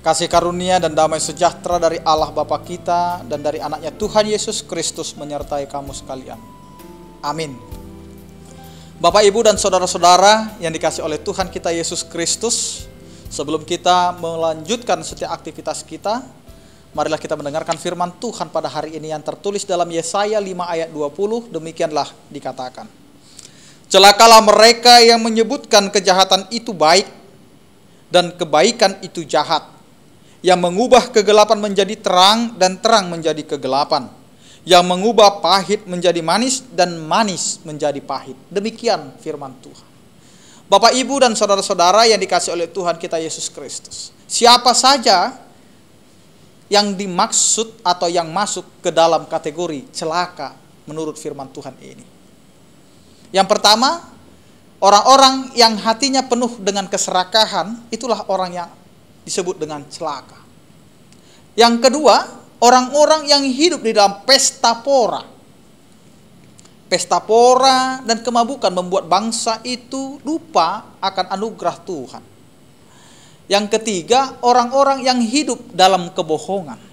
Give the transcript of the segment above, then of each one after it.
Kasih karunia dan damai sejahtera dari Allah Bapa kita dan dari anaknya Tuhan Yesus Kristus menyertai kamu sekalian. Amin. Bapak, Ibu, dan saudara-saudara yang dikasihi oleh Tuhan kita Yesus Kristus, sebelum kita melanjutkan setiap aktivitas kita, marilah kita mendengarkan firman Tuhan pada hari ini yang tertulis dalam Yesaya 5 ayat 20. Demikianlah dikatakan, celakalah mereka yang menyebutkan kejahatan itu baik dan kebaikan itu jahat, yang mengubah kegelapan menjadi terang dan terang menjadi kegelapan, yang mengubah pahit menjadi manis dan manis menjadi pahit. Demikian firman Tuhan. Bapak, Ibu, dan saudara-saudara yang dikasihi oleh Tuhan kita Yesus Kristus, siapa saja yang dimaksud atau yang masuk ke dalam kategori celaka menurut firman Tuhan ini? Yang pertama, orang-orang yang hatinya penuh dengan keserakahan, itulah orang yang disebut dengan celaka. Yang kedua, orang-orang yang hidup di dalam pesta pora. Pesta pora dan kemabukan membuat bangsa itu lupa akan anugerah Tuhan. Yang ketiga, orang-orang yang hidup dalam kebohongan.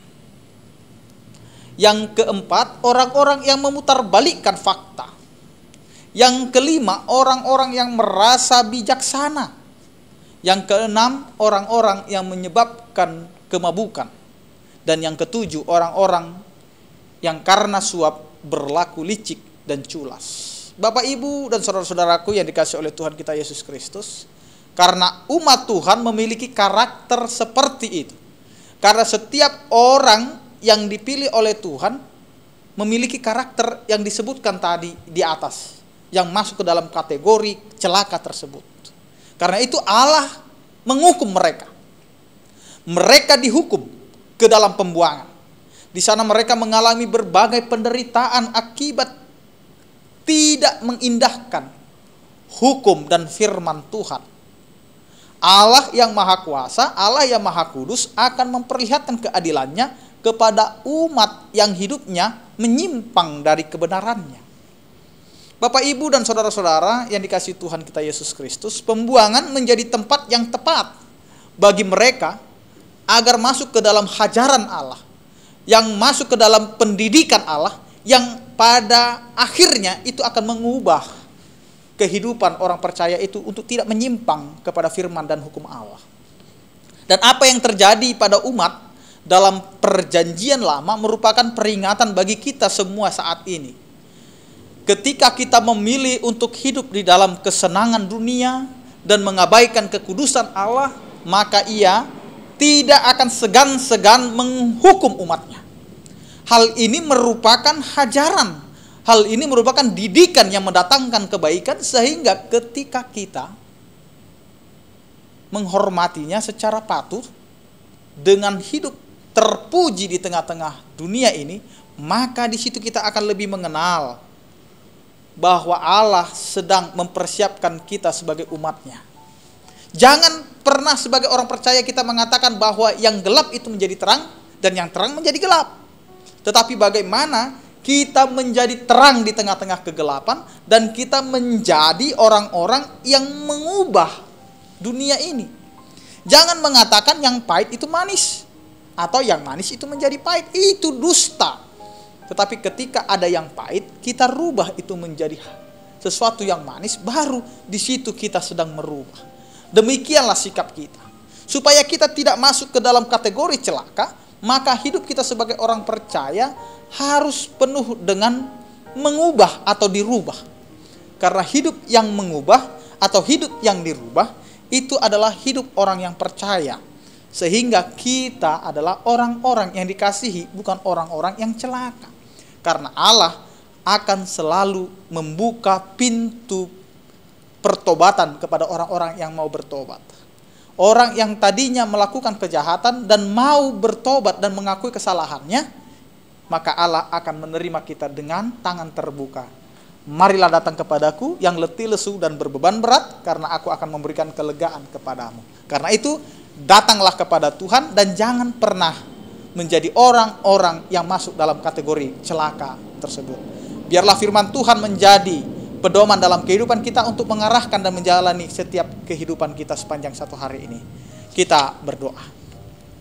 Yang keempat, orang-orang yang memutarbalikkan fakta. Yang kelima, orang-orang yang merasa bijaksana. Yang keenam, orang-orang yang menyebabkan kemabukan. Dan yang ketujuh, orang-orang yang karena suap berlaku licik dan culas. Bapak, Ibu, dan saudara-saudaraku yang dikasihi oleh Tuhan kita Yesus Kristus, karena umat Tuhan memiliki karakter seperti itu. Karena setiap orang yang dipilih oleh Tuhan memiliki karakter yang disebutkan tadi di atas, yang masuk ke dalam kategori celaka tersebut. Karena itu Allah menghukum mereka. Mereka dihukum ke dalam pembuangan. Di sana mereka mengalami berbagai penderitaan akibat tidak mengindahkan hukum dan firman Tuhan. Allah yang Maha Kuasa, Allah yang Maha Kudus akan memperlihatkan keadilannya kepada umat yang hidupnya menyimpang dari kebenarannya. Bapak, Ibu, dan saudara-saudara yang dikasihi Tuhan kita Yesus Kristus, pembuangan menjadi tempat yang tepat bagi mereka agar masuk ke dalam hajaran Allah, yang masuk ke dalam pendidikan Allah, yang pada akhirnya itu akan mengubah kehidupan orang percaya itu untuk tidak menyimpang kepada firman dan hukum Allah. Dan apa yang terjadi pada umat dalam perjanjian lama merupakan peringatan bagi kita semua saat ini. Ketika kita memilih untuk hidup di dalam kesenangan dunia dan mengabaikan kekudusan Allah, maka Ia tidak akan segan-segan menghukum umatnya. Hal ini merupakan hajaran, hal ini merupakan didikan yang mendatangkan kebaikan, sehingga ketika kita menghormatinya secara patuh dengan hidup terpuji di tengah-tengah dunia ini, maka di situ kita akan lebih mengenal bahwa Allah sedang mempersiapkan kita sebagai umatnya. Jangan pernah sebagai orang percaya kita mengatakan bahwa yang gelap itu menjadi terang dan yang terang menjadi gelap. Tetapi bagaimana kita menjadi terang di tengah-tengah kegelapan dan kita menjadi orang-orang yang mengubah dunia ini. Jangan mengatakan yang pahit itu manis atau yang manis itu menjadi pahit. Itu dusta. Tetapi ketika ada yang pahit, kita rubah itu menjadi sesuatu yang manis, baru di situ kita sedang merubah. Demikianlah sikap kita. Supaya kita tidak masuk ke dalam kategori celaka, maka hidup kita sebagai orang percaya harus penuh dengan mengubah atau dirubah. Karena hidup yang mengubah atau hidup yang dirubah, itu adalah hidup orang yang percaya. Sehingga kita adalah orang-orang yang dikasihi, bukan orang-orang yang celaka. Karena Allah akan selalu membuka pintu pertobatan kepada orang-orang yang mau bertobat. Orang yang tadinya melakukan kejahatan dan mau bertobat dan mengakui kesalahannya, maka Allah akan menerima kita dengan tangan terbuka. Marilah datang kepadaku yang letih, lesu, dan berbeban berat, karena aku akan memberikan kelegaan kepadamu. Karena itu, datanglah kepada Tuhan dan jangan pernah menjadi orang-orang yang masuk dalam kategori celaka tersebut. Biarlah firman Tuhan menjadi pedoman dalam kehidupan kita untuk mengarahkan dan menjalani setiap kehidupan kita sepanjang satu hari ini. Kita berdoa.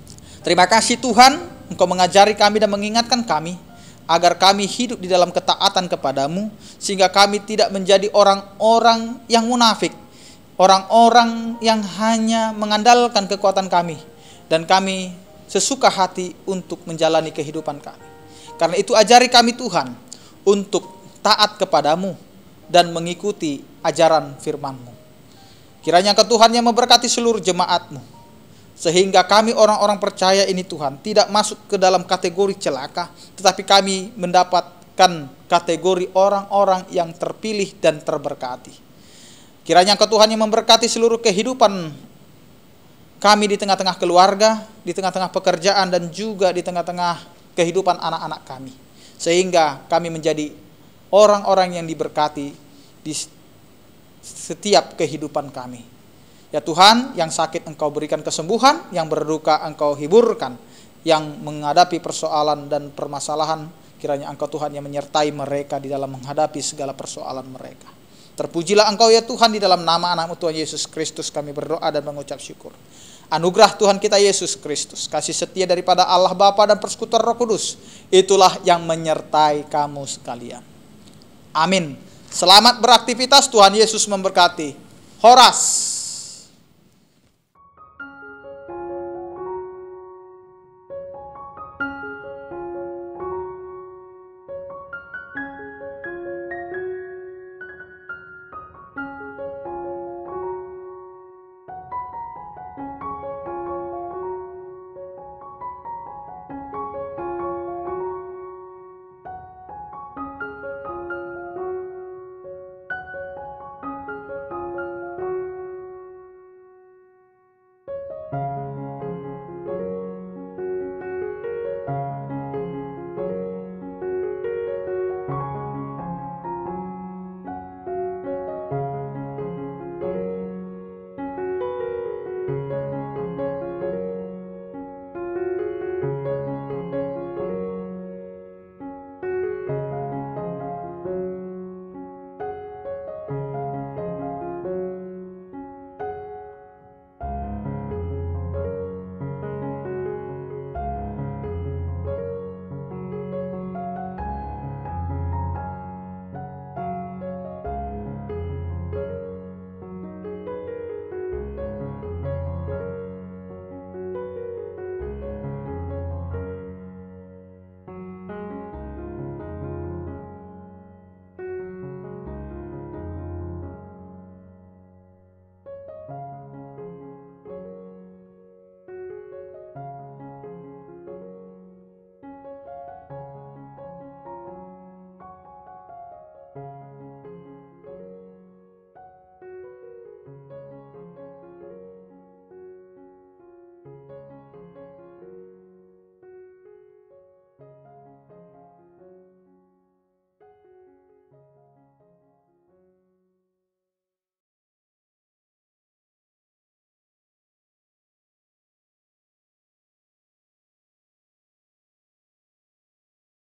Terima kasih Tuhan, Engkau mengajari kami dan mengingatkan kami agar kami hidup di dalam ketaatan kepadamu, sehingga kami tidak menjadi orang-orang yang munafik, orang-orang yang hanya mengandalkan kekuatan kami, dan kami sesuka hati untuk menjalani kehidupan kami. Karena itu ajari kami Tuhan untuk taat kepadamu dan mengikuti ajaran firman-Mu. Kiranya Engkau Tuhan yang memberkati seluruh jemaat-Mu, sehingga kami orang-orang percaya ini Tuhan tidak masuk ke dalam kategori celaka, tetapi kami mendapatkan kategori orang-orang yang terpilih dan terberkati. Kiranya Engkau Tuhan yang memberkati seluruh kehidupan kami di tengah-tengah keluarga, di tengah-tengah pekerjaan, dan juga di tengah-tengah kehidupan anak-anak kami, sehingga kami menjadi orang-orang yang diberkati di setiap kehidupan kami. Ya Tuhan, yang sakit Engkau berikan kesembuhan, yang berduka Engkau hiburkan, yang menghadapi persoalan dan permasalahan, kiranya Engkau Tuhan yang menyertai mereka di dalam menghadapi segala persoalan mereka. Terpujilah Engkau ya Tuhan, di dalam nama anak-Mu Tuhan Yesus Kristus kami berdoa dan mengucap syukur. Anugerah Tuhan kita Yesus Kristus, kasih setia daripada Allah Bapa dan persekutuan Roh Kudus, itulah yang menyertai kamu sekalian. Amin. Selamat beraktivitas, Tuhan Yesus memberkati. Horas.